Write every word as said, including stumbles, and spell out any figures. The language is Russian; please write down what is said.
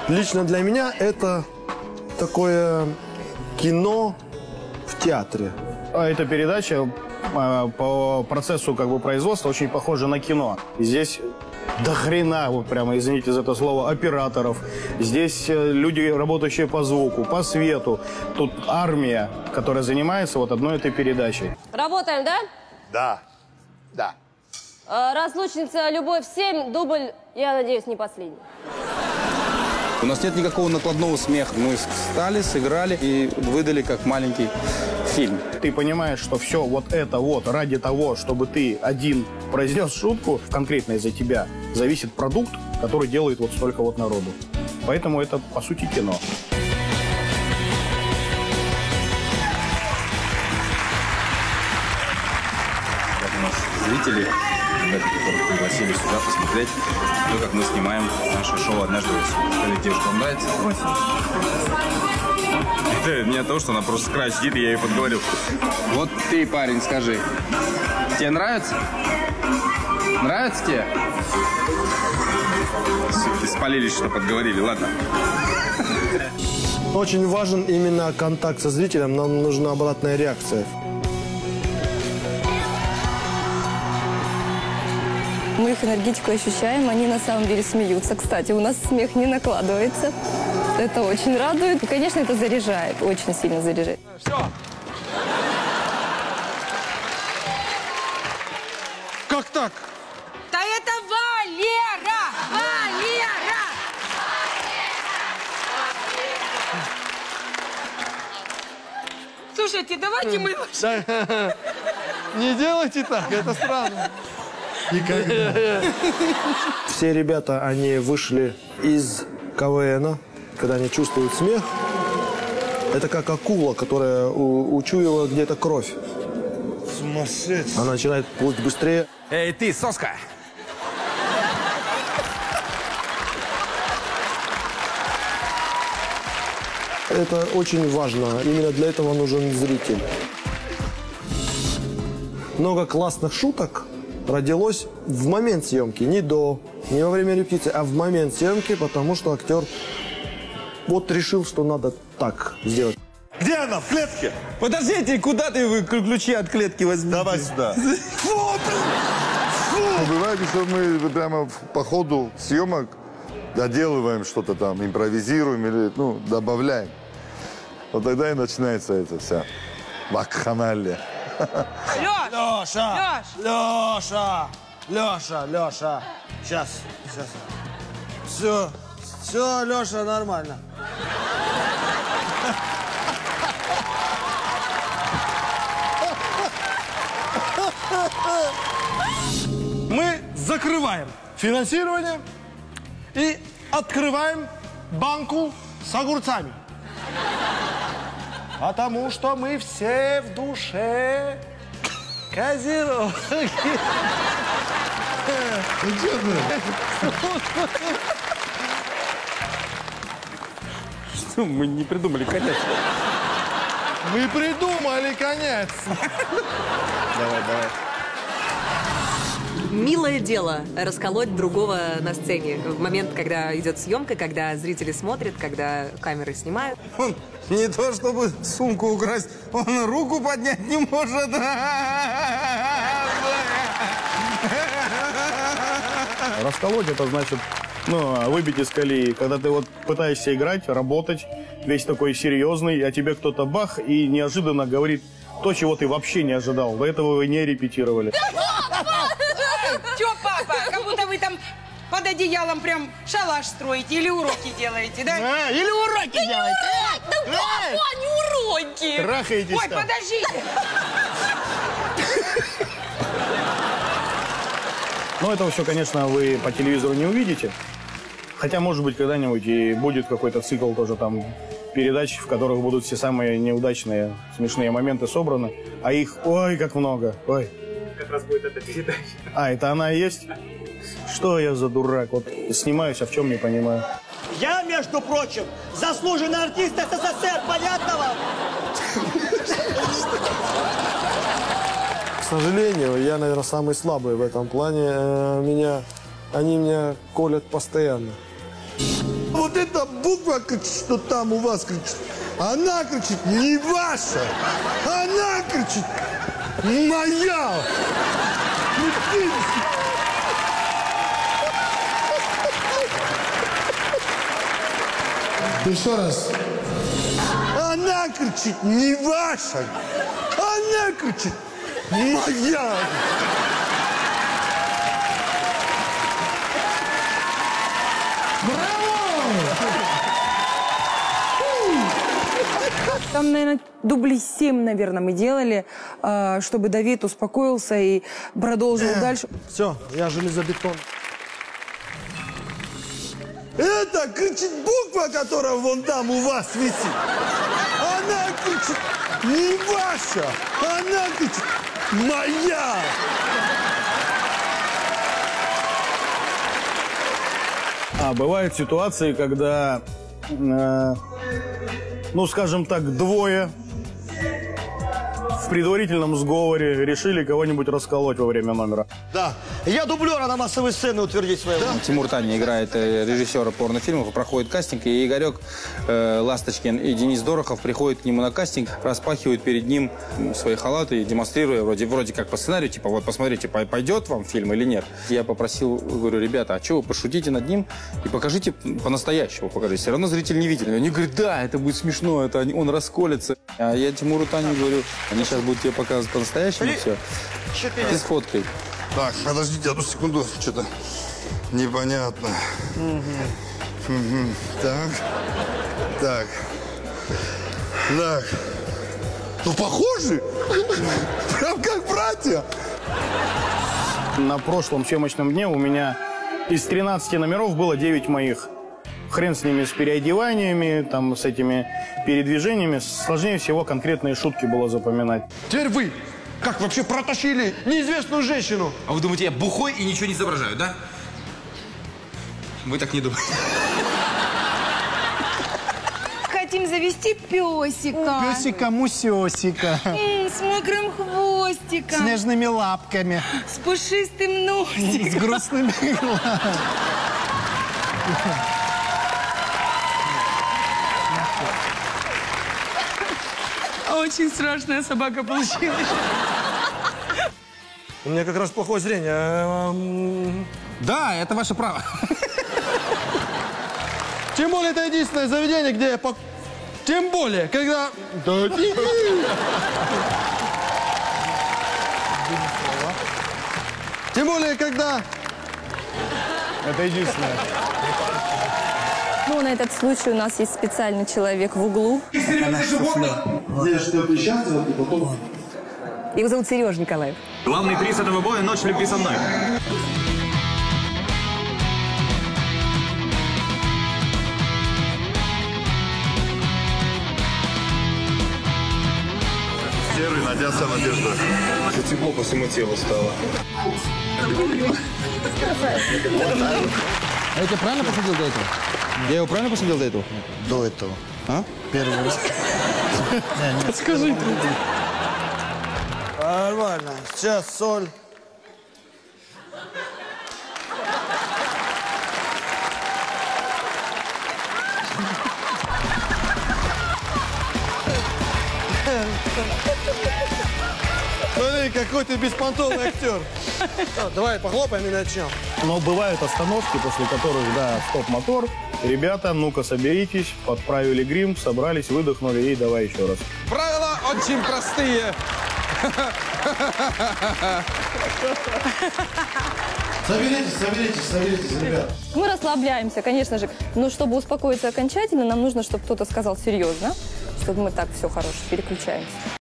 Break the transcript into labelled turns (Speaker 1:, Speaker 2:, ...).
Speaker 1: Лично для меня это такое кино в театре.
Speaker 2: А эта передача по процессу как бы производства очень похожа на кино. Здесь до хрена, вот прямо, извините за это слово, операторов. Здесь люди, работающие по звуку, по свету. Тут армия, которая занимается вот одной этой передачей.
Speaker 3: Работаем, да?
Speaker 4: Да. Да.
Speaker 3: Разлучница «Любовь семь», дубль, я надеюсь, не последний.
Speaker 5: У нас нет никакого накладного смеха. Мы встали, сыграли и выдали как маленький фильм.
Speaker 2: Ты понимаешь, что все вот это вот ради того, чтобы ты один произнес шутку, конкретно из-за тебя, зависит продукт, который делает вот столько вот народу. Поэтому это, по сути, кино.
Speaker 5: У нас зрители, ребята, которых пригласили сюда посмотреть, то, как мы снимаем наше шоу «Однажды осенью». Скажите, девушка, вам нравится? Это не от того, что она просто с края сидит, и я ей подговорил. Вот ты, парень, скажи, тебе нравится? Нравится тебе? Спалились, что подговорили, ладно.
Speaker 1: Очень важен именно контакт со зрителем, нам нужна обратная реакция.
Speaker 6: Мы их энергетику ощущаем, они на самом деле смеются. Кстати, у нас смех не накладывается. Это очень радует. И, конечно, это заряжает, очень сильно заряжает.
Speaker 7: Все. Как так?
Speaker 8: Да это Валера! Валера! Слушайте, давайте мы...
Speaker 7: Не делайте так, это странно.
Speaker 1: Никогда. Все ребята, они вышли из КВНа, когда они чувствуют смех. Это как акула, которая у учуяла где-то кровь.
Speaker 7: Сумасшедший.
Speaker 1: Она начинает плыть быстрее.
Speaker 9: Эй, ты, соска!
Speaker 1: Это очень важно. Именно для этого нужен зритель. Много классных шуток родилось в момент съемки. Не до, не во время репетиции, а в момент съемки, потому что актер вот решил, что надо так сделать.
Speaker 7: Где она? В клетке?
Speaker 5: Подождите, куда ты вы ключи от клетки возьмите?
Speaker 7: Давай сюда.
Speaker 5: Вот!
Speaker 4: Бывает, что мы прямо по ходу съемок доделываем что-то там, импровизируем или ну, добавляем. Вот тогда и начинается это вся вакханалия.
Speaker 7: Леша! Леша! Леша! Леша! Сейчас, сейчас. Все, все, Леша, нормально. Мы закрываем финансирование и открываем банку с огурцами. Потому что мы все в душе козероги.
Speaker 5: Что, мы не придумали конец?
Speaker 7: Мы придумали конец.
Speaker 5: Давай, давай.
Speaker 10: Милое дело расколоть другого на сцене. В момент, когда идет съемка, когда зрители смотрят, когда камеры снимают.
Speaker 5: Он не то чтобы сумку украсть, он руку поднять не может.
Speaker 2: Расколоть — это значит, ну, выбить из колеи. Когда ты вот пытаешься играть, работать, весь такой серьезный, а тебе кто-то бах и неожиданно говорит то, чего ты вообще не ожидал. До этого вы не репетировали.
Speaker 8: Чё, папа, как будто вы там под одеялом прям шалаш строите или уроки делаете, да?
Speaker 2: А, или уроки делаете.
Speaker 8: Да, папа, не уроки.
Speaker 2: Трахаетесь
Speaker 8: Ой,
Speaker 2: там.
Speaker 8: подождите.
Speaker 2: Ну, этого все, конечно, вы по телевизору не увидите. Хотя, может быть, когда-нибудь и будет какой-то цикл тоже там передач, в которых будут все самые неудачные, смешные моменты собраны. А их, ой, как много, ой.
Speaker 11: Как раз будет эта передача.
Speaker 2: А, это она и есть? Что я за дурак? Вот снимаюсь, а в чем не понимаю.
Speaker 7: Я, между прочим, заслуженный артист СССР, понятно вам?
Speaker 1: К сожалению, я, наверное, самый слабый в этом плане. Меня, они меня колят постоянно.
Speaker 4: вот эта буква, что там у вас кричит, она кричит не ваша, она кричит моя.
Speaker 9: Еще раз.
Speaker 4: Она кричит не ваша, она кричит моя.
Speaker 12: Там, наверное, дублей семь, наверное, мы делали, чтобы Давид успокоился и продолжил э, дальше.
Speaker 1: Все, я железобетон.
Speaker 4: Это кричит буква, которая вон там у вас висит. Она кричит не ваша, она кричит моя.
Speaker 2: А бывают ситуации, когда, э, ну, скажем так, двое в предварительном сговоре решили кого-нибудь расколоть во время номера.
Speaker 7: Да. Я дублера на массовой сцене утвердить своего. Да?
Speaker 5: Тимур Таня играет э, режиссера порнофильмов, и проходит кастинг, и Игорек э, Ласточкин и Денис Дорохов приходят к нему на кастинг, распахивают перед ним свои халаты, демонстрируя вроде, вроде как по сценарию, типа, вот посмотрите, пойдет вам фильм или нет. Я попросил, говорю, ребята, а что вы пошутите над ним и покажите по-настоящему, покажите. Все равно зритель не видел. Они говорят, да, это будет смешно, это он расколется. А я Тимуру Тане говорю, они сейчас будут тебе показывать по-настоящему все. Ты сфоткай.
Speaker 4: Так, подождите одну секунду, что-то непонятно. Угу. Угу. Так, так, так. Ну, похожи. Прям как братья.
Speaker 2: На прошлом съемочном дне у меня из тринадцати номеров было девять моих. Хрен с ними, с переодеваниями, там, с этими передвижениями. Сложнее всего конкретные шутки было запоминать.
Speaker 9: Теперь вы как вообще протащили неизвестную женщину?
Speaker 13: А вы думаете, я бухой и ничего не изображаю, да? Вы так не думаете.
Speaker 8: Хотим завести песика.
Speaker 9: Песика-мусесика.
Speaker 8: С мокрым хвостиком.
Speaker 9: С нежными лапками.
Speaker 8: С пушистым носиком.
Speaker 9: С грустными глазами.
Speaker 8: Очень страшная собака получилась.
Speaker 1: У меня как раз плохое зрение.
Speaker 13: Да, это ваше право.
Speaker 9: Тем более, это единственное заведение, где я... По... Тем более, когда... Тем более, когда...
Speaker 2: Это единственное.
Speaker 6: Ну, на этот случай у нас есть специальный человек в углу.
Speaker 10: Его зовут Сереж Николаев.
Speaker 11: Главный приз этого боя – ночь любви со мной.
Speaker 4: Серый, надеться надежда.
Speaker 5: Тепло по всему телу стало.
Speaker 9: А я тебя правильно посадил до этого?
Speaker 5: Я его правильно посадил до этого?
Speaker 9: До этого.
Speaker 5: А?
Speaker 9: Первый раз.
Speaker 1: Подскажи. Нормально. Сейчас соль. Смотри, какой ты беспонтовый актер. Давай похлопаем и начнем.
Speaker 2: Но бывают остановки, после которых, да, стоп-мотор. Ребята, ну-ка соберитесь, подправили грим, собрались, выдохнули и давай еще раз.
Speaker 13: Правила очень простые.
Speaker 9: Соберитесь, соберитесь, соберитесь, ребят.
Speaker 6: Мы расслабляемся, конечно же. Но чтобы успокоиться окончательно, нам нужно, чтобы кто-то сказал серьезно, чтобы мы так все хорошо переключаемся.